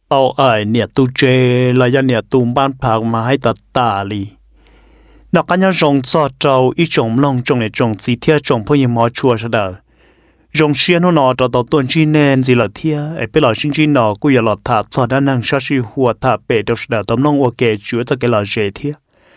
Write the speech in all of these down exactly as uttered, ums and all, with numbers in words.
tàu ở nhà tu chế là do nhà tu ban phạc mà hay tạt tà li nó cá nhân rong cho trâu ít trồng long trồng này trồng gì theo trồng phong yếm mỏ chua sao đời rong xuyên nó nọ trâu tàu tuần chi nên gì là theo ấy bây giờ sinh chi nọ cũng giờ lọt thả cho đa năng sát sinh hùa thả bể đâu sao đời tấm long ok chữa cho cái là dễ theo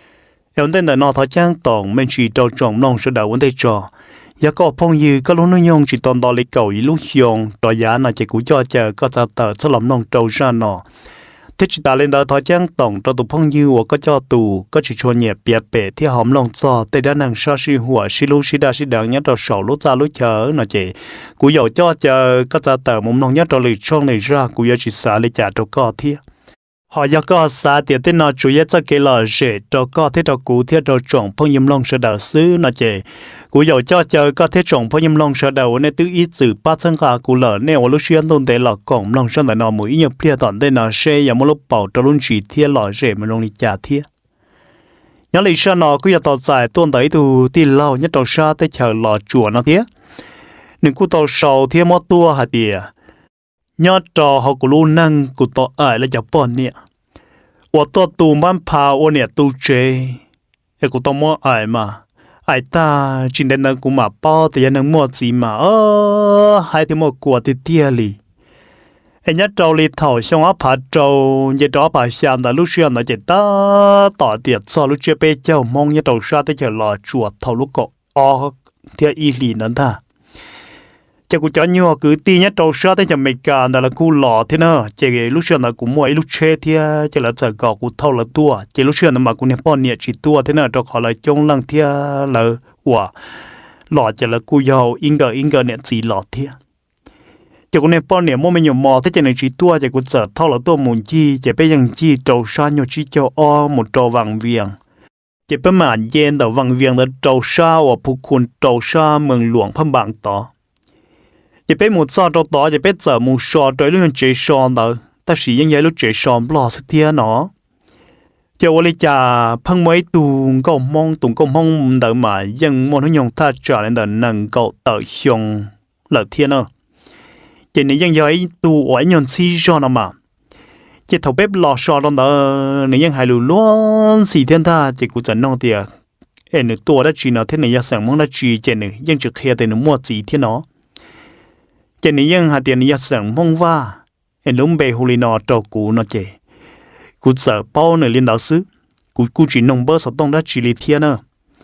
em tên là nọ thọ trang tổng mình chỉ trâu trồng long sao đời vấn đề trò giờ có phong như có lúc nó nhung chỉ toàn đòi lấy cầu ý lúc dùng đòi giá là chỉ cú cho chờ có ta tờ cho làm long trâu ra nọ thế chỉ ta lên đó thọ trang tổng cho tụ phong như và có cho tụ có chỉ cho nhẹ bịa bể thì hòm long cho tây đa năng sa si hùa si lu si đa si đằng nhớ trâu sầu lúc ra lúc chờ nó chỉ cú dầu cho chờ có ta tờ mồm long nhớ trâu lì trong này ra cú giờ chỉ xả lấy trả trâu co thiệt họ giờ có xả tiền tên nó chủ yếu cho cái là dễ trâu co thế trâu cú thế trâu trồng phong yếm long sẽ đào xứ nó chỉ cú dầu cho chờ có thể trồng phong yếm long sẽ đào nên tự ý từ ba trăm cả cú lợn nên lúc xuyên tôn để là cổng long sẽ là nó mũi nhập plia toàn tên nó sẽ giờ một lúc bảo trâu luôn chỉ thiên lọ rễ mà long đi trả thiên nhớ lịch sử nó cứ giờ tàu dài tôn đấy từ tin lâu nhất tàu xa tới chờ lọ chùa nó thế đừng cú tàu sầu thiên mót tua hạt địa nhớ trò họ cú luôn năng cú tàu ở là chả bọn nè ở tàu tù ban phao ở nè tu chế cái cú tàu mót ở mà ai ta chỉ đến nơi cũng mà bao thì anh mua gì mà ơ hai thì mua quà thì tia li anh nhớ trâu li thầu xong áp phá trâu như đó bà xem là lúc xưa nó chỉ ta tỏ tiệt so lúc chưa bé châu mong như trâu sa tới chờ lò chuột thầu lúc cọ o thì y lì nữa ta chỉ cũng cho nhiều cứ ti nhất trâu sa tới chờ mấy cả là cú lò thế nữa chỉ lúc xưa nó cũng mua lúc chơi thì chỉ là chờ gọ cũng thầu là tua chỉ lúc xưa nó mà cũng nè bao nhiêu chỉ tua thế nữa cho họ lại trông lăng thì là wow lọ chỉ là cú giàu inga inga nè chỉ lọ thiệt chỉ còn nè bao nhiêu mua mấy nhiều mò thế chỉ là chỉ tua chỉ cũng sợ thao là tua muốn chi chỉ bây giờ chi trâu sa nhiều chi cho o một trâu vàng viền chỉ bây mà yen đầu vàng viền là trâu sa và phụ quân trâu sa mừng luồng phong bằng tỏ chỉ bây một sao trâu tỏ chỉ bây giờ một sao trời lúc chơi sao đó ta chỉ những cái lúc chơi sao lọ sự thiệt nó cho tôi cha phăng mấy tu cầu mong tu cầu mong đợi mà dân mong nó nhung ta trả lên đợi nâng cầu tự xong lợi thiên ơ chỉ nếu dân giấy tu ở nhon si cho nó mà chỉ thầu bếp lò xò đó đỡ nếu dân hai lù luôn xì thiên ta chỉ cũng chẳng nông tiệt em được tua đã chỉ nó thế này giờ sáng mong đã chỉ chỉ nữa dân trực hệ thì nó mua gì thiên nó chỉ nếu dân hai tiền giờ sáng mong va em lúc bề hồ lì nó trâu cũ nó chỉ cú sợ bao nơi liên đạo sứ cú cú chỉ nông bơ sao tông đã chỉ lý thiên nữa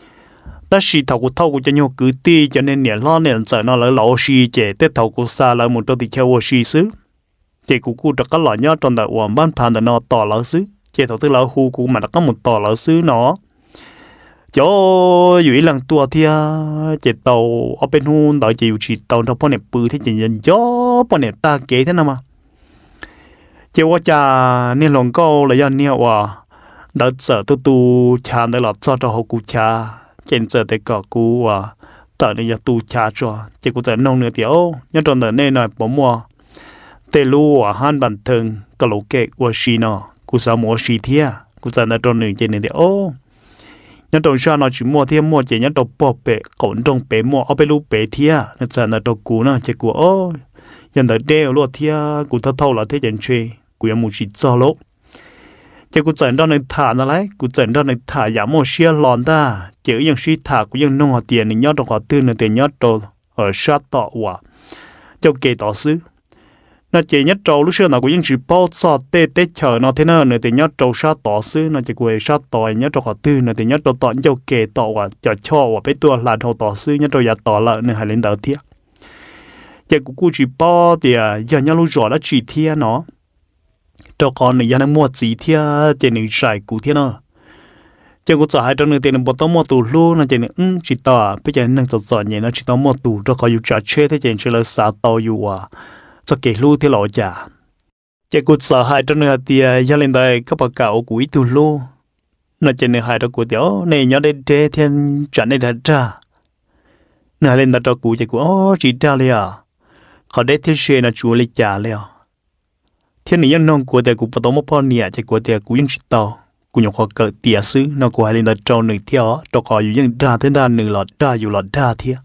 đã chỉ thầu cú thầu cú cho nhau cứ ti cho nên nhẹ lo nên sợ nó lỡ lỗ xì chế tết thầu cú xa lỡ một đôi thì theo xì sứ chế cú cú được cái lọ nhớ trong đại hoàng ban phàn nó tỏ lỡ sứ chế thầu tư lỡ hu cú mà nó có một tỏ lỡ sứ nó chỗ dưới lần tua thia chế tàu ở bên hu đợi chịu chỉ tàu nó bao nhiêu bự thế chỉ nhìn gió bao nhiêu ta kế thế nào mà chỉว่าจะเนี่ยหลงก็เลยยันเนี่ยว่าเดินเจอตัวตูชาในหลอดจอดหกูชาเจนเจอแต่ก็กูว่าแต่เนี่ยตูชาจ้ะจะกูจะนองเนื้อเดียวยังตอนเดินเนี่ยหน่อยผมว่าแต่รู้ว่าฮันบันเทิงก็โลเกะว่าชีนอกูสาวมัวชีเทียกูจะในตอนหนึ่งเจนเดียวยังตอนชาหน่อยชิมัวเทียมัวเจยังตอนปอบเปะก่อนตรงเปะมัวเอาไปรู้เปะเทียนั่นจะในตัวกูนะจะกูโอ้ยังแต่เดียวรวดเทียกูเท่าเท่าละเทียจันทรีกูยังมูชิจอลกจะกูเจนด้านในถาอะไรกูเจนด้านในถาอย่าโมเชียหลอนได้เจอยังชีถากูยังนองเตียนในยอดตอกตื้นในเตียนยอดโตเออชาต่อว่าเจ้าเกต่อซื้อน่าเจยัดโตรู้เชื่อหน่ะกูยังชีป้อซอเตเตเฉยนอเทนเนอร์ในเตียนยอดโตชาต่อซื้อน่าจะกูชาต่อยอดตอกตื้นในเตียนยอดโตต่อเจ้าเกต่อว่าจะชอบว่าไปตัวหลานโตต่อซื้อยอดโตอย่าต่อละในหายเลนเดอร์เทียจะกูกูชีป้อเตียยังยังรู้จ่อแล้วชีเทียเนาะcho con này giờ mua gì thì trên những sài cụ thế nào cho cô giải trong những tiền bộ tao mua tủ luôn là trên những chỉ tao bây giờ năng sọt sọt nhẹ nó chỉ tao mua tủ cho họ dùng trả chơi thế trên chỉ là xả tao dùng à cho kể luôn thì lọ trả cho cô giải trong những tiền giờ lên đây các bà cậu của tủ luôn nó trên những hai đó của tiểu này nhớ đến thế thiên trả này đặt ra nè lên đặt cho cụ cho cụ chỉ ra liền họ để thế xe là chủ lịch trả liền thiên này nhân nông của 대구 bắt đầu một phần nhẹ chỉ của 대구 những chỉ tàu của những họ cỡ tiệt xứ nó của hai lên đặt trâu nửa theo trâu còอยู่ยังด่าthếด่าnửa lọtด่าอยู่หลอดด่าเทีย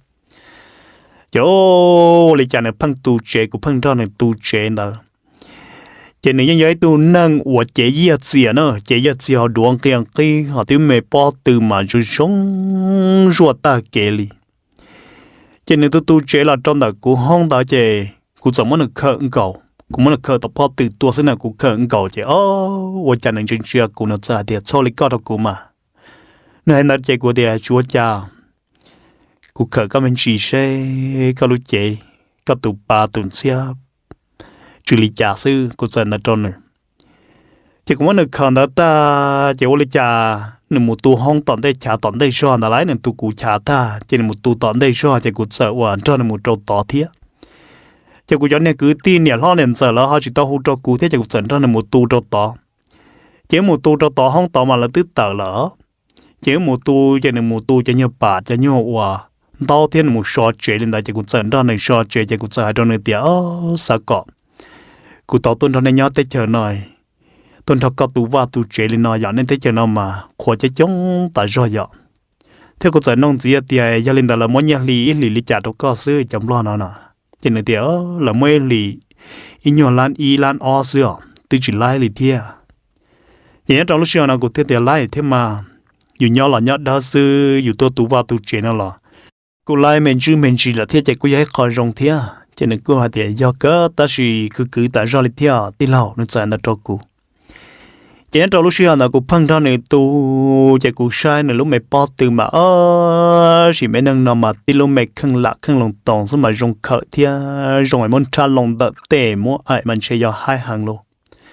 โย่เลยจานเนี่ยพังตูเจกูพังด่าเนี่ยตูเจนเด้อ chỉ nếu như tu nâng của chế gì gì nữa chế gì gì họ đuông cái cái họ tiêu mẹ bỏ từ mà rồi sống ruột ta kể li chỉ nếu tu tu chế là trong đó cũng không đó chế cũng giống như khờ cầu cũng muốn khờ tập bỏ từ tua thế nào cũng khờ cầu chế ô tôi chẳng nên chuyện chuyện cũng nó ra thì cho lý có đâu cũng mà nên là chế của thì chúa cha cũng khờ các mình chỉ sẽ các lúc chế các tụ ba tuần xia chú lý trả sư của dân ở trong này chỉ có một khẩn đó ta chỉ có lý trả nên một tu hong tận đây trả tận đây cho nó lấy nên tu cụ trả ta chỉ là một tu tận đây cho chỉ cụ sợ hoàn cho nên một trâu tỏ thiết chỉ cụ cho nên cứ tin nhà lo nên sợ là họ chỉ tao hỗ trợ cụ thế chỉ cụ sợ cho nên một tu trâu tỏ chỉ một tu trâu tỏ hong tỏ mà là tứ tờ lỡ chỉ một tu chỉ là một tu cho nhiều bà cho nhiều hòa tao thiên một số chế lên đây chỉ cụ sợ cho nên số chế chỉ cụ sợ cho nên tiếc sợ cọp cụ tao tuân thọ nên nhớ tới chờ nói tuân thọ có tụ va tụ chế lên nói dọn nên tới chờ nó mà khỏi chế chống tại do dọn theo cụ giải nông gì thì gia đình đó là mỗi nhà lì lì lì chả đâu có xưa chấm lo nó nè cho nên tiếc là mỗi lì in nhỏ lan y lan o xưa từ chỉ lai lì thia vậy trong lúc xưa nào cụ tiếc tiếc lai thế mà dù nhỏ là nhỏ đó xưa dù tôi tụ va tụ chế nó là cụ lai mình chứ mình chỉ là thiết chạy cụ giải khỏi rong thia cho nên cô hỏi thì do cớ ta chỉ cứ cứ tại do lịch theo đi lâu nó sẽ là cho cô chỉ trong lúc xưa là cô phân ra này tu chạy cô sai này lúc mẹ bỏ từ mà ơ chỉ mẹ nâng nó mà đi lúc mẹ khăng lạc khăng lòng tòng xong mà rong khởi thì rong ai muốn tra lòng đợt tệ mua ai mình sẽ do hai hàng luôn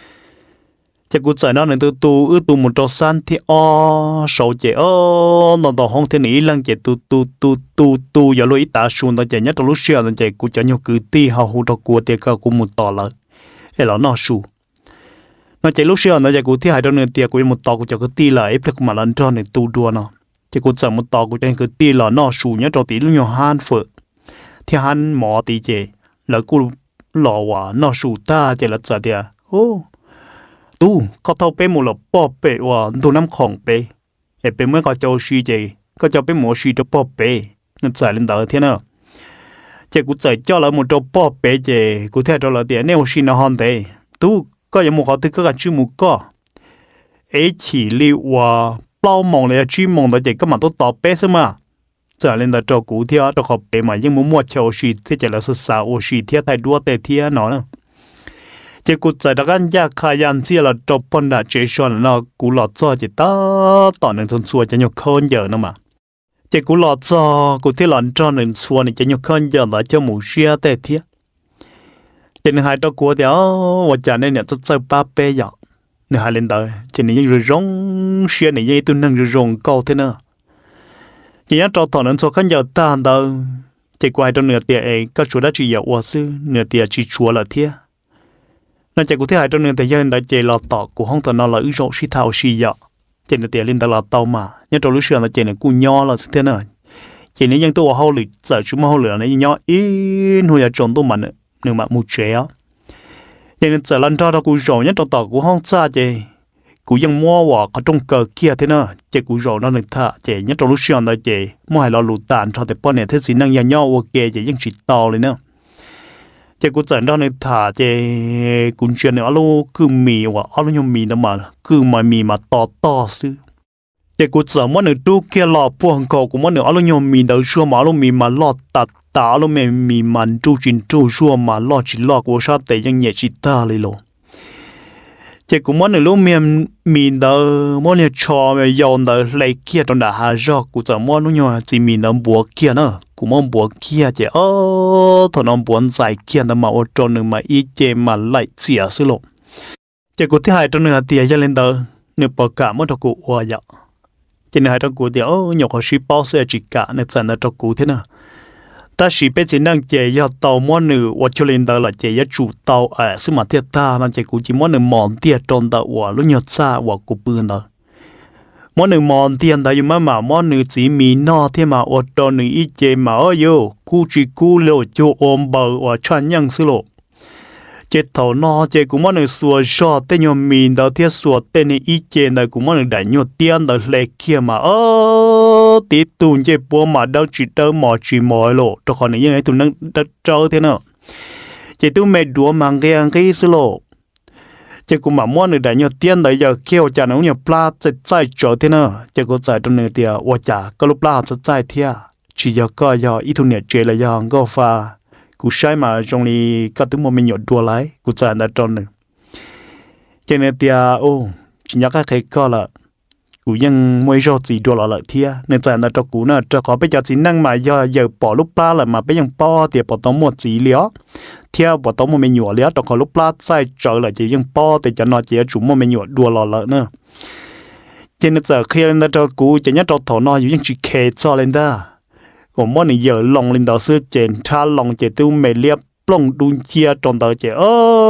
chạy cô chạy nó này tu tu ư tu một trò san thì o sầu chạy o nó đỏ không thế này lăng chạy tu tu tu tu tu giờ lối ta xuống nó chạy nhất trong lúc xưa nó chạy cô chạy nhau cứ ti hào hụt đầu của tiệc cô một tỏ lại hay là nó su nó chạy lúc xưa nó chạy cô thi hai đôi nửa tiệc cô một tỏ cô chạy cứ ti lại ép được mà lần cho này tu đua nó chạy cô chạy một tỏ cô chạy cứ ti là nó su nhất trong tí lúc nhau han phở thì han mỏ tí chạy là cô lò quả nó su ta chạy là chạy tiệc ô tu có thâu bé một lọ bò bé và tu nắm khổng bé, em bé mới có cho suy gì, có cho bé một suy cho bò bé, nó giải lên đó thế nào, chỉ cũng giải cho là một cho bò bé gì, cũng theo cho là tiền nếu suy nó hòn đấy, tu có những một họ thứ có cả chữ một có, ấy chỉ liệu và bao mong là chữ mong đó chỉ có mà tôi tỏ bé thôi mà, giải lên đó cho cụ theo cho họ bé mà nhưng muốn mua cho suy thì chỉ là sự sao suy theo thay đua tệ theo nó nữa chỉ cụ giải đặc anh gia khai nhận chỉ là trong phần đã chế xong nó cụ lọt cho chỉ ta tỏ nên thôn xua cho nhau khôn giờ nữa mà chỉ cụ lọt cho cụ thiết lọt cho nên xua này cho nhau khôn giờ là cho mù xia tệ thiết chỉ nên hai đó cụ thì ó và trả nên nhận rất sâu ba bé giờ nên hai lên đời chỉ nên những rong xia này như tôi nâng rong câu thế nữa chỉ nhớ cho tỏ nên xua khôn giờ ta đâu chỉ quay trong nửa tiệt ấy các chú đã chỉ giờ qua sư nửa tiệt chỉ chúa là thiết nó chạy cụ thể hai trong nền tại dân đã chạy lọt tọ của không thể nào là ưu rộng xí thảo xí dọ chạy được tiền lên tại lọt tàu mà nhưng trong lúc xưa là chạy được cụ nho là thế nào chạy nếu dân tôi hậu lì giờ chúng mà hậu lì này nho in hồi giờ trồng tôi mà nữa nữa mà một trẻ chạy nên giờ lần cho nó cụ rộng nhất trong tọ của không xa chạy cụ dân mua quả có trong cờ kia thế nào chạy cụ rộng nó được thả chạy nhất trong lúc xưa là chạy mua hai lọ lụt tàn cho tới bao nhiêu thế gì năng nhà nho ok chạy dân chỉ to lên nữa chỉ có dẫn đó này thả chỉ cũng chuyện này alo cứ mì và alo nhom mì đó mà cứ mà mì mà to to xứ chỉ có dẫn món này tu kia lọ buông cầu của món này alo nhom mì đầu xua mà alo mì mà lọ tạt tạt alo mì mì mà tu chín tu xua mà lọ chỉ lọ của sao đểยังnhẹ chỉ taเลยlo chỉ có món này lúc mì mì đầu món này cho mì dầu đầu lấy kia trong đã hà rọ của dẫn món nó nhỏ chỉ mì đầu bùa kia nữa cũng mong buồn kia chứ ơ thằng ông buồn dài kia nó mà ô tròn nữa mà ý chế mà lại xỉa xứ lộ chứ cụ thứ hai trong nữa thì giờ lên đó nửa bờ cả mất cho cụ hoa vậy cho nên hai trong cụ thì ơ nhọc họ ship bao xe chỉ cả nửa sản là cho cụ thế nào ta chỉ biết chỉ năng chế giờ tàu món nửa và cho lên đó là chế giờ chủ tàu à xứ mà thiết ta nên chế cụ chỉ món nửa mòn tiền tròn đó và lúc nhọt xa và cụ bươn đó món nửa mòn tiền đó nhưng mà mà món nửa chỉ mì no thế mà ở đó nửa ít chế mà ở yo cú chỉ cú lô cho ôm bờ và chăn nhang xứ lộ chế thầu no chế cũng món nửa xua xò tên nhau mì đó thế xua tên nửa ít chế này cũng món nửa đại nhau tiền đó lệ kia mà ơ tí tuần chế bố mà đâu chỉ đâu mò chỉ mò lộ cho còn nửa như này tụi nó đất trâu thế nào chế tụi mẹ đùa mang cái ăn cái xứ lộ chỉ cũng mà mua nữa đại nhiều tiền đấy giờ kêu cha nó nhiều pla chạy chạy chỗ thế nữa chỉ có chạy trong nữa thì ở cha có lúc pla chạy chạy thế chỉ giờ có giờ ít thu nhập chơi là giờ có pha cú sai mà trong này có thứ mà mình nhột đua lại cú chạy đã trong nữa cho nên thì ô chỉ nhớ cái cái có là cú ยัง mới rồi gì đua lại thế nên chạy đã trong cú nữa cho có bây giờ chỉ năng mà giờ giờ bỏ lúc pla là mà bây giờ bỏ thì bỏ tống một gì lió theo bỏ tống một mình nhọ lió cho có lúc pla sai trở lại chỉ ยัง bỏ thì cho nó chỉ chủ một mình nhọ đua lại lại nữa cho nên giờ khi lên đó cú chỉ nhớ trong thổ nó ยัง chỉ kề cho lên đó còn mỗi người giờ lòng lên đó xưa chèn cha lòng chè tu mày liệp lòng đun chia trong đó chè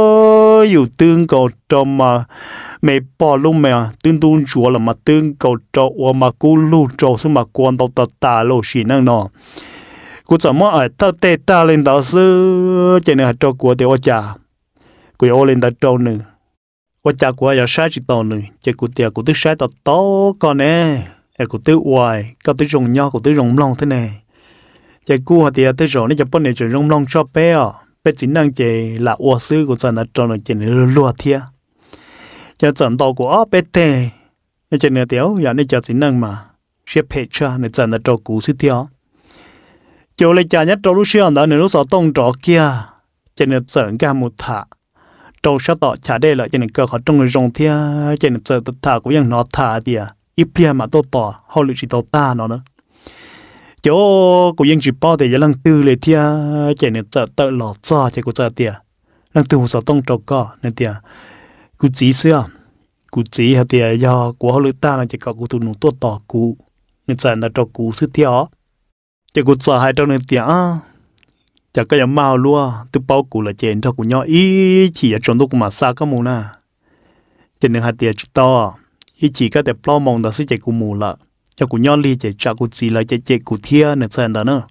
ơอยู่tương cầu trong mà mày bỏ luôn mày tương đun chúa là mà tương cầu cho mà cú lu cho xưa mà quan tao tao ta lô xí năng nọ cú怎么ở tao tê ta lên đó xưa chè này cho của tiểu cha cú yêu lên đó trâu nữa của cha của giờ sai chỉ tao nữa chè cú tiệt cú tức sai tao to con nè cú tức hoài cú tức rồng nho cú tức rồng long thế này chỉ cua thì tới rồi nóจะ bọn này chỉ rong long cho bé à bé chỉ năng chỉ là ua sư của dân ở trong nó chỉ là lúa thia cho dân tàu của bé tê nó chỉ là tiểu giờ nó chỉ năng mà xếp hết cho nó dân ở trong cũ sư thia cho lấy cha nhất trong lúc xưa đó nếu sợ tông trọ kia chỉ là dân cả một thả trong sao tọ trả đây lại chỉ là cơ họ trong người rong thia chỉ là dân thả cũngยังnó thả thì ít bia mà tôi tỏ họ lựa chỉ tàu ta nó nữa chỗ của ยัง chỉ bao để cho lăng tưเลยที่เจเนี่ยจะเตะหลอดจ้าเจกูจะเตียลăng tưหัวสอต้องจอกก็เนี่ยเตียกูจีเสื้อกูจีฮะเตียยากูเขาลือตาเนี่ยจะกับกูตุนตัวต่อกูเนี่ยจะน่ะจอกกูซื้อเที่ยวเจกูจะให้ตรงเนี่ยเตียจะก็ยังเมาลัวตัวเป้ากูละเจนถ้ากูย่ออีฉี่จนตัวกูมาซาก็มูน่ะเจเนี่ยฮะเตียจิตต่ออีฉี่ก็แต่ปล้อมองแต่ซื้อเจกูมูละcho cụ nhỏ li chạy cha cụ gì là chạy chạy cụ thia nữa xem đó nữa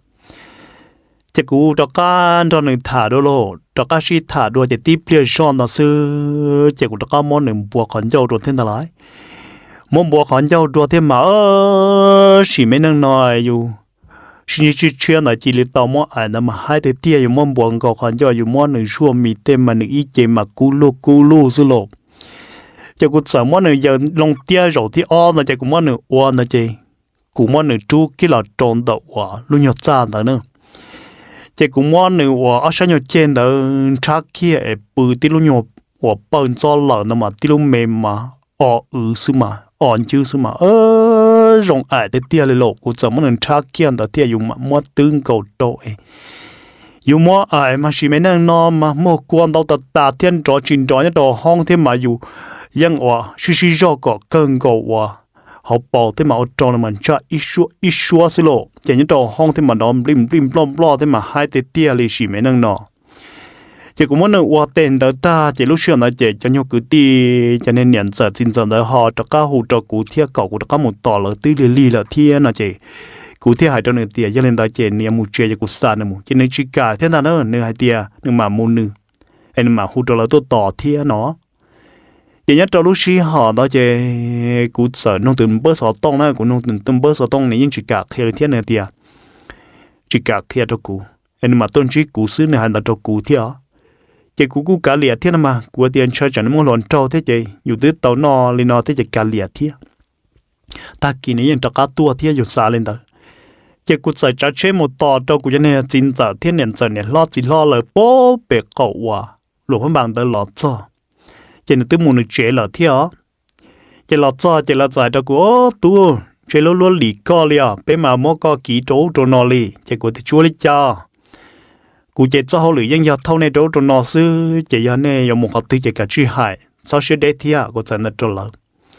chạy cụ đó cá đó nữa thả đó lô đó cá xí thả đó chạy tiếp liền son đó sư chạy cụ đó cá món nữa bùa khẩn dâu rồi thế nào lại món bùa khẩn dâu rồi thế mà ơ chỉ mấy năng nói dù chỉ chỉ chuyện là chỉ lấy tao món ảnh mà hai thế tia dù món bùa cầu khẩn dâu dù món nữa xua mì tem mà nữa ý chạy mà cú lô cú lô sư lô cho cụ sợ món này giờ lòng tia rồi thì o là chạy cụ món này o là chạy cụ món này chú cái là tròn đậu quả luôn nhọt ra đó nữa chạy cụ món này quả ở sau nhọt trên đó chắc kia bự tí luôn nhọt quả bẩn cho lợn nó mà tí luôn mềm mà o ứ xứ mà on chứ xứ mà ơ rong ải tới tia lên lộ cụ sợ món này chắc kia đó tia dùng mà món tương cầu trội dù món ải mà chỉ mấy năng no mà mua quan đâu tạt tạt thiên trò chín trò nhất đồ hong thêm mà dù ยังว่าชิชิจอกเกินกว่าเขาบอกที่มาเอาจอนมันจะอีชัวอีชัวสิโลจะยังต่อห้องที่มันนอนริมริมปล้อมปล้อที่มาให้เตี้ยเลยสิไม่นั่งนอจะกูมันว่าเต้นเดินตาจะรู้เชื่อนะจะจะยกกูตีจะในเนี่ยจะจินจะเดินหอจะก้าหูจะกูเที่ยเก่ากูจะก้าหมดต่อเลยตีเลยลีละเที่ยนะเจกูเที่ยหายตัวหนึ่งเตี้ยยังเล่นตาเจเนี่ยมูเจจะกูสานนะมูจะในชิกาเท่านั้นเนอะหนึ่งหายเตี้ยหนึ่งหมามูหนึ่งไอ้หนึ่งหมาหูจะเลยตัวต่อเที่ยเนาะchỉ nhớ trong lúc xí họ đó chứ cụ sợ nông từng bớt sọ tông đó cụ nông từng từng bớt sọ tông này nhưng chỉ cả khi là thiên này tiệt chỉ cả khi cho cụ anh mà tôn chỉ cụ xứ này hành là cho cụ thiệt chỉ cụ cụ cả liệt thiên mà cụ tiền chơi chẳng muốn lòn trâu thế chứ dù tới tàu nọ lên nọ thế chỉ cả liệt thiệt ta kỳ này nhưng cho cả tua thiệt dù xa lên đó chỉ cụ sợ trả chế một tò cho cụ cho nên chính giờ thiên này giờ này lo chỉ lo là bố bể cậu à lục hơn bằng tới lọt cho chỉ là tôi muốn được chế là theo chỉ là cho chỉ là giải cho cô tu chế lo lo lì co liền bé mà mua co kỹ trâu trâu nọ li chỉ có thể chúa lấy cho cụ chế cho họ lười dân giờ thâu này trâu trâu nọ sư chỉ giờ này有một học thứ chỉ cả truy hại sau khi để theo có thể là trâu lợn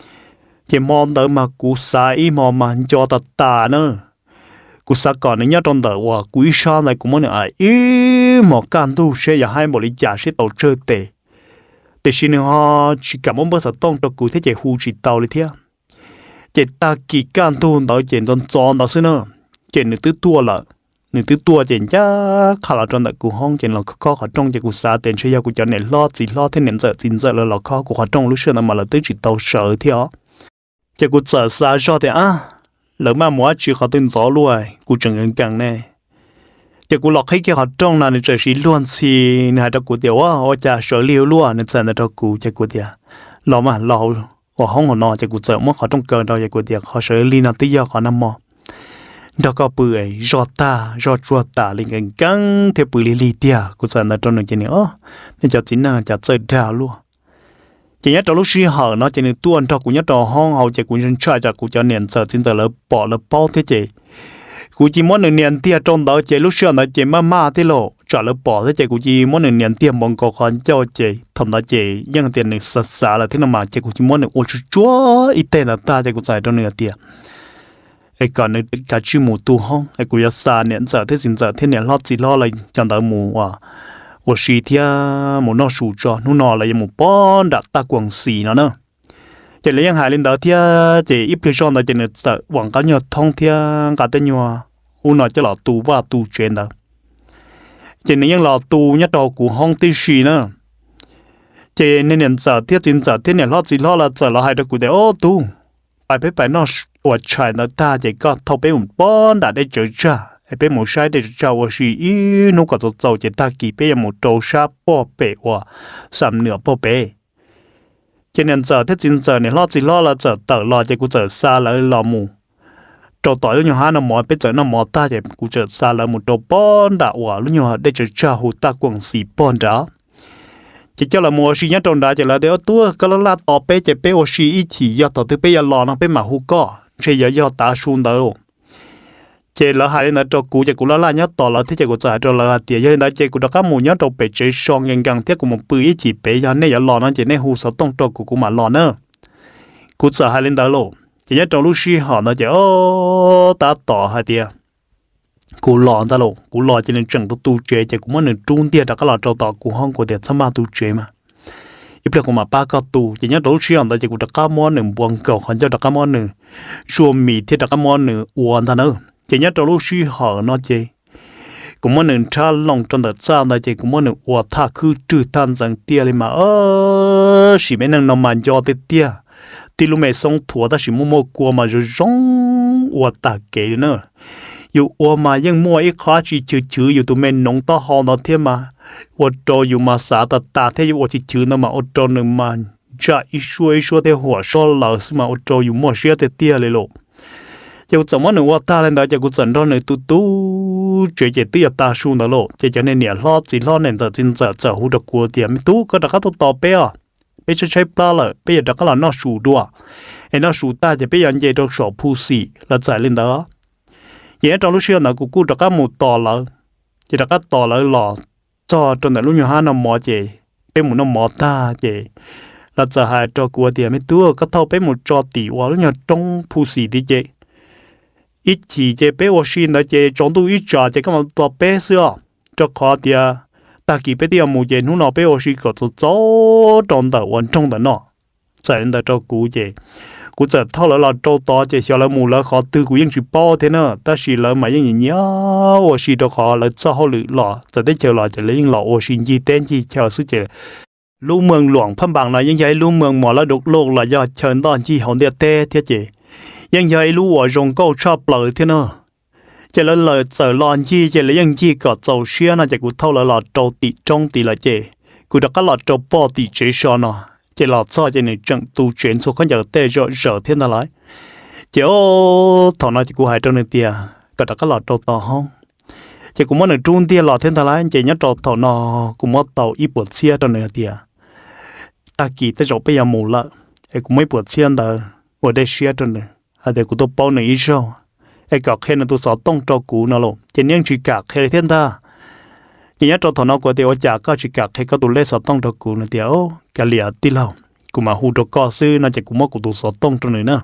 chỉ mong đợi mà cụ sai mong mà cho ta ta nữa cụ sa còn nữa nhớ trong đời và quý sao này cũng muốn ai ý một can tu sẽ giờ hai một lý giả sẽ tổ chơi tệแต่สิ่งนึงhọ chỉ cảm ơn bớt tông cho cụ thế chế hú chỉ tàuเลยthế chế ta kỳ can tu đó chế trong tròn đó xí nữa chế nửa tứ tua là nửa tứ tua chế chắc khá là trong đại cụ hong chế là khó khó trong chế cụ xa tiền chơi giao cụ cho này lo gì lo thế nên giờ chính giờ là là khó cụ khó trong lúc xưa là mà là tứ chỉ tàu sợ thế ó chế cụ sợ xa cho thế à lỡ mà mua chỉ khó tin gió luôn cụ chẳng ngần càng này giờกูหลอกให้แกเขาจ้องนะนี่จะสีล้วนสีนี่ให้ตะกูเดียวว่าว่าจะเสือเลี้ยวล้วนนี่จะนะตะกูจะกูเดียวรอมาเราว่าห้องหัวนอนจะกูเจอมั่วเขาต้องเกินเราจะกูเดียวเขาเสือลีนาติยาเขาน้ำมอดอกก็เปื่อยรอตารอจัวตาลิงกันกังเทปืนลีเดียกูจะนะตรงนึงจะเนี่ยอ๋อนี่จะจีน่าจะเจอดาวล้วนchỉ nhớ trong lúc xí hở nó chỉ nên tuôn cho cũng nhớ trongห้องhậu chỉ cũng chân trai cho cũng cho niệm sợ chính giờ là bỏ là bao thế chị cũng chỉ muốn niệm tia trong đó chỉ lúc xưa nó chỉ ma ma thế lộ trả là bỏ thế chị cũng chỉ muốn niệm tia mong có khoản cho chị thầm đó chị nhưng tiền này sạch sả là thế nào mà chị cũng chỉ muốn ôi chúa ít tên là ta chị cũng giải trong niệm tia ai còn này cả chữ mù tuห้องai cũng要xa niệm giờ thế xin giờ thế niệm lo chỉ lo là chẳng đỡ mù à我是天冇那数着，侬拿来也冇帮打打广西呢呢。这里样海领导天，这一批上的这呢在往干要通天搞得牛，我拿这老杜哇杜卷的。这里样老杜一到古行地市呢，这那年在天真在天年老子老了在老海的古的哦杜，白白白那我柴那大这个头被我帮打的折着。bên một sai để cho我是一弄个做做只大几边một trâu sa bỏ bể và sắm nửa bỏ bể cho nên giờ thế chính giờ này lo gì lo là giờ tờ lo chỉ cũng giờ xa lại lo mù trâu tỏi lúc nhỏ nó mò bây giờ nó mò ta thì cũng giờ xa lại một trâu bon đã và lúc nhỏ để cho cha hụt ta quăng xì bon đó chỉ cho là mua xì nhất trong đó chỉ là để ở tua cái là tỏ bể chỉ bể ở xì ít chỉ giờ tỏ từ bể giờ lo nó bể mà hụt co chỉ giờ giờ ta xuống đó chế là hai nó cho cụ chế cụ là là nhớ tỏ là thế chế cụ giải cho là tiền cho nên chế cụ đã có một nhớ đầu bể chế song ngang ngang thế cụ một bự chỉ bể cho nên giờ lò nó chế nên hú sáu tông cho cụ cụ mà lò nữa cụ giải hai lên đó lộ chỉ nhớ trong lúc xí họ nó chế ô ta tỏ hai tiền cụ lò ta lộ cụ lò cho nên chẳng tu tu chế chế cụ muốn nên trung tiền đã có lò cho tỏ cụ hong của tiền tham ma tu chế mà ít là cụ mà ba cao tu chỉ nhớ trong lúc xí họ nó chế cụ đã có món nừng buông cầu còn cho đã có món nừng xua mì thế đã có món nừng uốn ta nữa chỉ nhớ trong lúc xí họ nó chế cũng muốn nên cha lòng trong đời cha nó chế cũng muốn nên ủa tha cứ trừ tan rằng tia lên mà ơ chỉ mấy năng nằm màn cho tia tí lúc mẹ sống thua ta chỉ mua mua qua mà rồi rong ủa ta kể nữa dù ủa mà nhưng mua ít khó chỉ chữ chữ dù tụi mình nông to họ nó thêm mà ủa cho dù mà xả ta ta thế dù ủa chỉ chữ nó mà ủa cho nên mà cha ít xua ít xua thế hỏa so lờ mà ủa cho dù mua xía thế tia lên lộ dù怎么能我打lên đó就cũng dẫn đó này tu tu chuyện gì tự ta xuống đó lộ chỉ cho nên nhà lo chỉ lo nên giờ chính giờ giờ hút được của tiền tu có đặc cái tao bé à bây giờ chơi ba rồi bây giờ đặc cái là nó sủ đua em nó sủ ta thì bây giờ vậy được sổ phu xì là giải lên đó vậy trong lúc xưa nó cũng cũng đặc cái một tò lợ chỉ đặc cái tò lợ lò cho trong này lúc nhiều hai nó mò gì bên một nó mò ta gì là giờ hai cho của tiền mấy tu có thâu bên một cho tỷ vào lúc nhiều trong phu xì đi chơi ít chỉ chế bé我是那chế trong tu ít trả chế cái mà to bé xưa cho khó thì ta kỳ bé thì một chế nó nó bé我是个做做trong đó hoàn trong đó nó giải đến đó cho cú chế cú giờ thâu lại là cho to chế xưa là mù là khó tư cú những chữ bao thế nữa ta chỉ là mà những nhớ我是đó khó là cho họ lựa lọ giờ đấy chờ lọ chờ lấy những lọ我是gì tên gì chờ sự chế lưu mường luồng phân bằng là những cái lưu mường mỏ là đục lục là do chờ đòn chi hồn địa tê thế chếยังยัยรู้ว่ารงก็ชอบเลยที่เนอะจะเลยเลยเจอลอนยี่จะเลยยังยี่ก็เจ้าเชื่อน่าจะกูเท่าเลยหลอดโจติจงตีละเจกูจะก็หลอดโจปอติเจชอนอ่ะจะหลอดซ้อจะในจังตูเฉินสุขันอยากเตะเจาะเจาะที่นั่นเลยเจ้าถอนน่าจะกูหายตรงนึงเตียก็จะก็หลอดโจต่อห้องจะกูมันในจุนเตียหลอดที่นั่นเลยจะยัดโจถอนอ่ะกูมันเต่าอีปวดเสียตรงนึงเตียตากีแต่โจไปยามูละไอ้กูไม่ปวดเสียเด้อว่าได้เสียตรงนึงà để cụ tôi bao này ít sao, ai cả khi nào tôi sợ tông cho cụ nào luôn, chỉ những chỉ cả khi thiên ta, chỉ nhớ cho thằng nó của tôi trả có chỉ cả khi có tôi lấy sợ tông cho cụ này tiểu, cái lìa tí lâu, cụ mà hù cho co sư nó chỉ cụ mất cụ tôi sợ tông cho này nữa,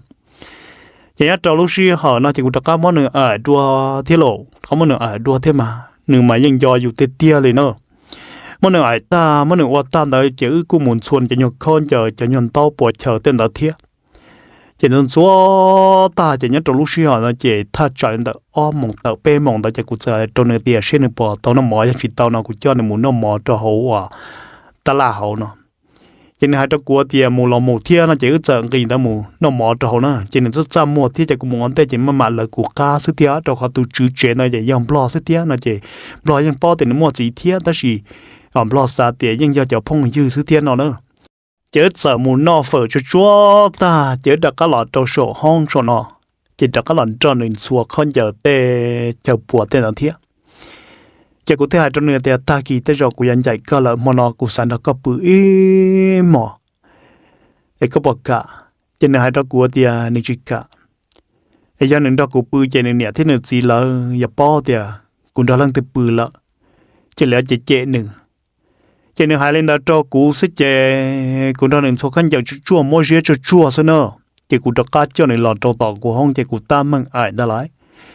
chỉ nhớ cho lúc xí họ nó chỉ cụ tất cả món nữa ở đua thiết lộ, có món nữa ở đua thế mà, nữa màยังยออยู่เตี้ยเลยเนาะmón nữa ở ta món nữa qua ta đấy chữ cụ muốn xuân cho nhau con chờ cho nhau tao bỏ chờ tên đó thiết chỉ nên số ta chỉ nhớ trong lúc xưa nó chỉ ta chọn được ôm một tờ bê mong đó chỉ cụ chơi trong nơi tiền xin được bỏ tao nó mò chỉ tao nó cũng cho nên muốn nó mò cho hậu à ta là hậu nó cho nên hai đứa của thì mù lò mù thiên nó chỉ có chợ cái đó mù nó mỏ trâu nữa cho nên rất chăm mua thì chỉ cũng muốn tới chỉ mà mà là của cá số thiên cho họ tu chữ chế nó chỉ dùng lo số thiên nó chỉ lo dùng bao tiền nó mua chỉ thiên đó là làm lo xa tiền nhưng do cho phong dư số thiên nó nữa chớ sợ mù nó phở cho chúa ta chớ đặt cái lọ trâu sổ hong sổ nó chỉ đặt cái lọ trâu nên xua con giờ tê chờ bùa tê nó thiên chỉ có thể hai trong nửa thì ta kỳ tới rồi của anh dạy cơ là mà nó cũng sản được có bự ý mỏ để có bọc cả cho nên hai đó của thì nên chỉ cả ấy cho nên đó của bự cho nên nè thế nên gì làอย่าป้อthì cũng đó là từ bự là chỉ là chỉ chế nữa cho nên hai lên đó cho cú sẽ chế cũng đó nên số khán giả chua mua gì cho chua sao nữa chỉ cũng đó cá cho nên lọt trâu tỏ của hông chỉ cũng ta mang ai đã lại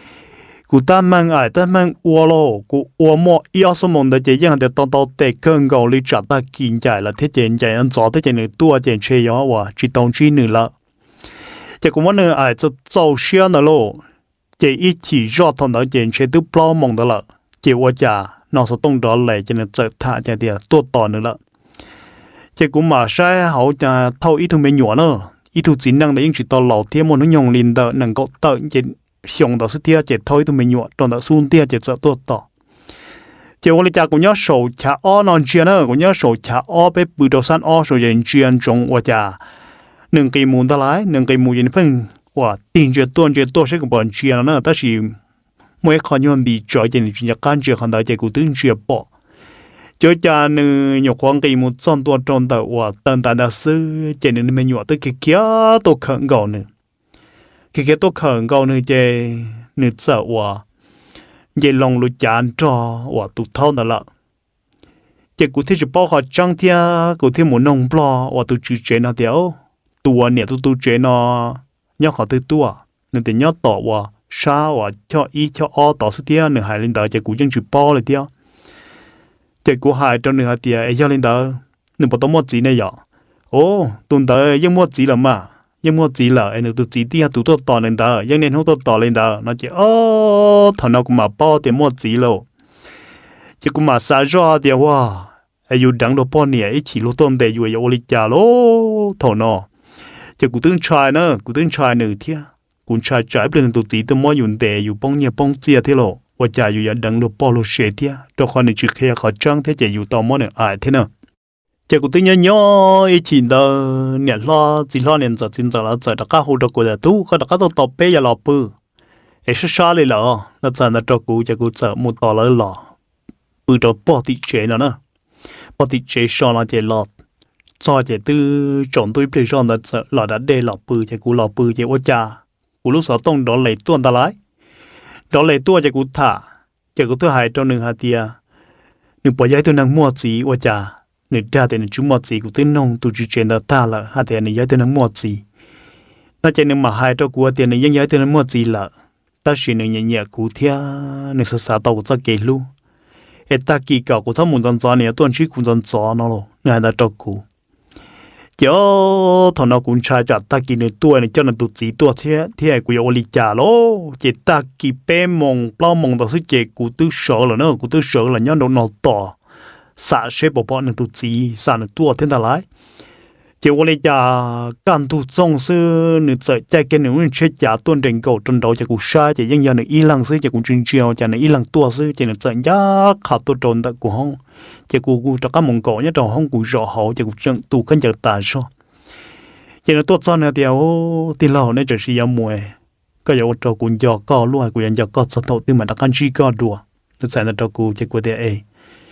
cụ ta mang ai ta mang uo lo cụ uo mo yêu số mong để chỉ rằng để tao tao để cơn gạo đi trả ta kinh chạy là thế chuyện chạy ăn gió thế chuyện này tua chuyện chơi gió và chỉ tông chỉ nữa là chỉ cũng muốn nữa ai cho giàu xia nữa lo chỉ ít chỉ rõ thằng đó chuyện chơi tu bao mong đó là chỉ uo trả nó sẽ tông đó lại cho nên chạy thả chạy đi tua to nữa là chỉ cũng mà sai hậu cho thâu ít thôi mấy nhỏ nữa ít thôi chỉ năng để những chỉ tao lẩu thêm một nó nhong liền đó năng có tự chuyện xong đó sẽ tia chỉ thôi tụi mình nhọ trong đó xuống tia chỉ sợ tốt to chỉ tôi cha cũng nhớ sầu chả o non chia nữa cũng nhớ sầu chả o bé bự đầu san o sầu yên chia trong và chả nâng cây mùn ta lái nâng cây mùn yên phân và tiền chia tuôn chia tuôn sẽ cũng bọn chia nữa ta chỉ mỗi con nhon bị chơi chỉ chỉ can chia còn đại chỉ cũng tính chia bỏ cho cha nâng nhọ con cây mùn son tuôn trong đó và tận tận đó sư chỉ nên mình nhọ tới cái kia tôi khẩn cầu nữa cái cái tôi khẩn cầu nữa chơi nữa sợ và vậy lòng lụt chán cho và tụt thâu nữa là chỉ cụ thể chỉ bao họ trăng thia cụ thể muốn nông bò và tụt chữ chế nó theo tua nè tụt tụt chế nó nhớ họ từ tua nên thì nhớ tỏ và sa và cho y cho o tỏ sự tia nửa hai lên đó chỉ cụ chân chữ baoเลยtheo chỉ cụ hai trong nửa hai tia ấy cho lên đó nửa bắt đầu một gì này vậy ô tuần tớiยังmột gì là màยังmua chỉ là anh tụi chỉ tia tụi tôi tỏ lên đóยังnên không tôi tỏ lên đó nó chỉ ô thằng nào cũng mà bao tiền mua chỉ lo chỉ cũng mà xả ra thì wow ai yêu đắng đồ bao nhiêu ấy chỉ lo tôm để yêu yêu lịch trả lo thằng nào chỉ cũng tương trai nữa cũng tương trai nữa thia cũng trai trai bên tụi chỉ tôi mua dùng để yêu bông nhiều bông chia thế lo và trả yêu đắng đồ bao lo xe thia cho con này chỉ khi họ trăng thế chỉ yêu tao mua nữa ai thế nào chỉ cũng tự nhiên nhớ ý chỉ đó nè lo chỉ lo nè giờ chính giờ là giờ đã cá hồ được của tu có đã cá tàu tàu bé giờ lò bự ấy sẽ sao lại lò nó giờ nó cho cụ chỉ cụ giờ một tàu lỡ lò bự đó bỏ thị chế nữa nè bỏ thị chế sao là chỉ lò cho chỉ từ trộn tôi bây giờ là giờ lò đã để lò bự chỉ cụ lò bự chỉ ô cha cụ lúc sau tông đó lấy tuôn ta lái đó lấy tuôn chỉ cụ thả chỉ cụ thứ hai trong nương hạt tia nương bỏ giấy tôi năng mua gì ô cha người ta thì chúng mua gì cũng tin nông tụi chị chuyện đó ta là hai tiền này giá tiền nó mua gì nó chỉ nên mà hai trâu của tiền này giá tiền nó mua gì là ta chỉ nên nhẹ nhẹ cụ thia nên sợ sợ tàu cho kể luôn hết ta kỳ cậu của thằng muốn dọn dọn này tuần chỉ cũng dọn dọn nó rồi người ta trâu cụ cho thằng nào cũng trai chặt ta kỳ này tuổi này cho nên tụi chị tuổi thế thế ai cũng yêu lý trả lo chỉ ta kỳ bé mong bao mong đó sẽ chỉ cụ tư sợ là nó cụ tư sợ là nhớ đâu nó to xã sẽ bỏ bỏ những tụi gì xã những tua thiên đà lái chỉ có lấy cha can tu trong sư những sợi chạy cái những chết trả tuân trình cầu trong đầu chỉ cũng sai chỉ những nhà những y lăng sư chỉ cũng chuyên chiều chỉ những y lăng tua sư chỉ những sợi giá khá tu tròn tại của hông chỉ cũng cũng cho các mong cổ nhất trong hông cũng rõ hậu chỉ cũng chân tu khăn chợ tài so chỉ là tốt son này thì ô thì lâu này chỉ是要mùa có giờ trâu cũng giờ có luôn cũng giờ có sát thâu từ mà đã can chi có đùa nó sẽ là trâu cũng chỉ có thể ấy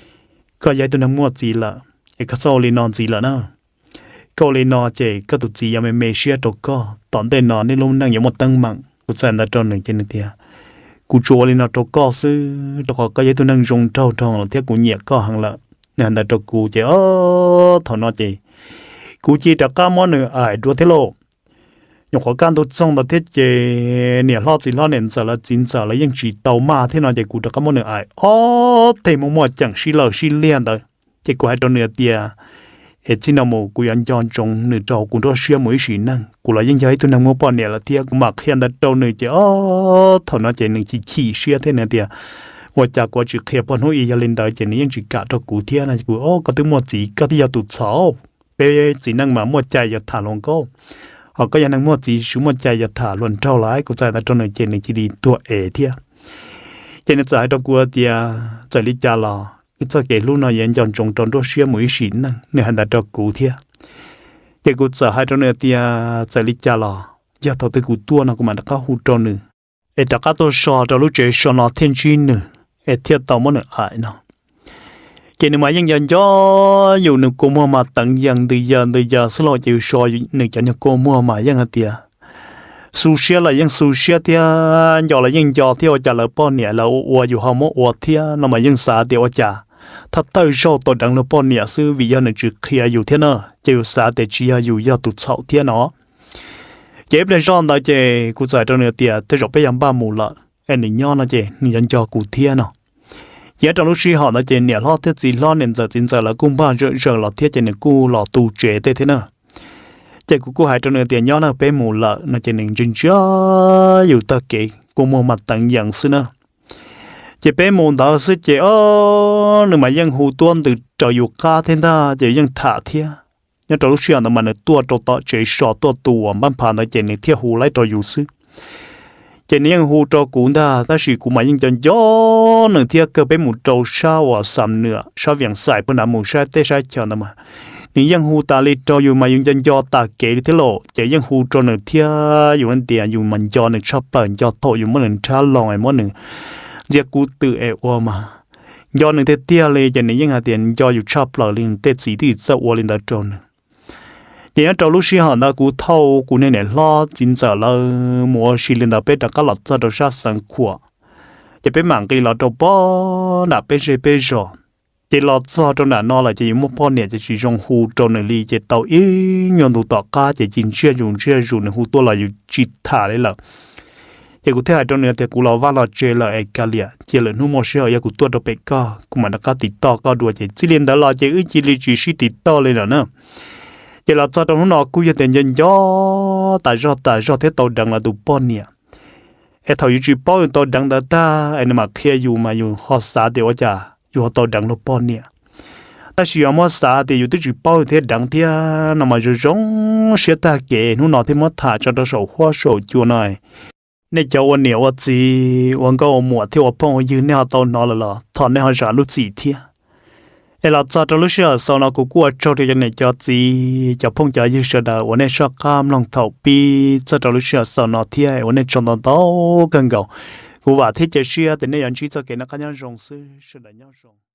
có giấy tôi nằm mua gì là cái số li non gì là nó câu li non chỉ có tụt gì mà mấy xe đâu có tận tên nó nên luôn đang有một tăng mạng của sản là trong này trên này cú chua li nó đâu có sư đâu có giấy tôi đang dùng trâu trâu là thiết cú nhẹ có hàng là nên là đâu cú chỉ ơ thằng nó chỉ cú chỉ đã cá món nữa ai đua thế lộ nhục có can tôi xong là thiết chỉ nè lo gì lo nền sợ là chín sợ là những chỉ tàu ma thế nào chỉ cụ được các món nữa ai ô thì một món chẳng xí lờ xí liền đấy chỉ có hai đôi nửa tia hết chỉ nào một cụ ăn chọn trong nửa trâu cụ đó xia mỗi xí năng cụ là những cái tôi nằm mua bao nè là tia cụ mặc hiện đặt trâu nửa chỉ ô thằng nó chỉ nửa chỉ chỉ xia thế này tia và chả có chữ kia bao nhiêu ý lên đời chỉ những chỉ cả cho cụ tia này cụ ô có tiếng một gì có tiếng tụt sáu bé chỉ năng mà mua chạy giờ thả lòng cô họ có năng mua chỉ số mua chạy giờ thả luôn trâu lái của chạy ta trong này trên này chỉ đi tua ế thia cho nên chạy đâu qua thì chạy đi cha lò cái cho cái lúc nào yên chọn trồng trồng đua xia mũi xỉn nè nên hắn đã cho cụ thia cái cụ chạy hai trong này thì chạy đi cha lò giờ thầu tới cụ tua nó cũng mà đã có hút trâu nữa ế đã có tôi sò cho lúc chơi sò nó thiên chi nữa ế thiệt tao muốn nữa ai nó cho nên mà dân dân cho dù được cô mua mà tận dân từ giờ từ giờ sẽ lo chịu soi được cho nên cô mua mà dân hạt tiền sushi là dân sushi thì giờ là dân giờ thì ở chợ là bao nhiêu là ở dù họ mua ở thì nó mà dân xã thì ở chợ thật tới sau tôi đang là bao nhiêu sư vì dân được khi dù thế nào chịu xã thì chỉ dù giờ tụt sậu thế nó chế bên trong đó chế cụ giải trong nửa tiền tới rồi bây giờ ba mù lợ anh định nhau nó chế dân cho cụ thế nào giờ trong lúc xí họ nó chỉ nhẹ lo thiết gì lo nên giờ chính giờ là cung ba giờ giờ là thiết chỉ nên cu lò tù chế thế thế nào chỉ cu cu hai trong nửa tiền nhỏ nó bé mù lợ nó chỉ nên chính cho dù ta kỹ cu mua mặt tận nhận xí nữa chỉ bé mù đó xí chỉ ô nếu mà dân hù tuôn từ trời dù ca thế ta chỉ dân thả thế nhưng trong lúc xí họ nó mà nó tua trâu tọ chỉ sọ tua tù ở bên phải nó chỉ nên thiết hù lấy trời dù xí chỉ nên hù cho cũng ta ta chỉ cũng mà những chân gió nửa thiệt cơ bé một trâu sao ở sầm nửa sao viện sải bên nào một sai tê sai chờ nè mà những dân hù ta lấy cho dù mà những chân gió ta kể thế lộ chỉ dân hù cho nửa thiệt dù anh tiền dù mình cho nửa chắp bẩn cho thổi dù mình trả lòng ấy món nửa giặc cú tự eo mà do nửa thiệt thiệt lấy chỉ nên dân hà tiền cho dù chắp lờ lên tết gì thì sợ qua lên đó trâu nè thì ở trong lúc xí họ đã cú thâu cú nên để lo chính giờ là mua xí lên đó bé đã có lọt ra đầu sát sáng khua chỉ bé mảng cái lọt đầu bó đã bé chơi bé rồi chỉ lọt ra trong đó nó là chỉ một bao nhiêu chỉ dùng hú trong này li chỉ tàu ý nhon tụ tọt cá chỉ chính chưa dùng chưa dùng này hú to là dùng chỉ thả đấy là chỉ cú thấy trong này thì cú lao vào là chơi là ai cả liền chỉ là nu mua xí họ cú tua đầu bé cá cú mà đã cá tịt to cá đùa chỉ chỉ liền đó là chỉ chỉ li chỉ xí tịt to lên rồi nữa chỉ là cho trong nó cũng như tiền nhân gió tại do tại do thế tàu đằng là tụ bọn nè hệ thầu như chỉ bao tàu đằng đó ta anh mà khi dù mà dù họ xả thì ở nhà dù họ tàu đằng nó bọn nè ta chỉ ở mua xả thì dù tôi chỉ bao thế đằng thì nó mà rồi giống sẽ ta kể nó nói thế mất thả cho nó sầu hoa sầu chua này nên cháu anh nhiều gì anh có mua thì ở phong như này tàu nó là là thằng này họ trả lúc gì thế ê là cho trong lúc xưa sau nó cũng qua cho thì này cho gì cho phong cho như sợ đóวันนี้ชอบข้ามลองถอปีcho trong lúc xưa sau nó thìวันนี้trong đó đó gần gầuกูว่าที่จะเชื่อแต่เนี่ยยังชี้จะเกิดนักการยังรองซื้อเสด็จยังรอง